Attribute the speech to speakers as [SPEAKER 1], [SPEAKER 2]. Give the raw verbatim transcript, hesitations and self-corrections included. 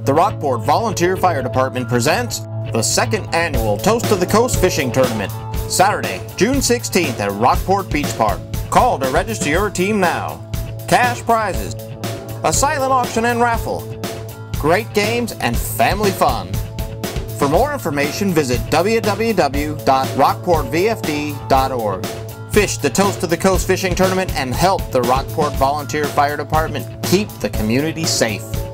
[SPEAKER 1] The Rockport Volunteer Fire Department presents the second annual Toast of the Coast Fishing Tournament, Saturday, June sixteenth at Rockport Beach Park. Call to register your team now. Cash prizes, a silent auction and raffle, great games, and family fun. For more information, visit w w w dot rockport v f d dot org. Fish the Toast of the Coast Fishing Tournament and help the Rockport Volunteer Fire Department keep the community safe.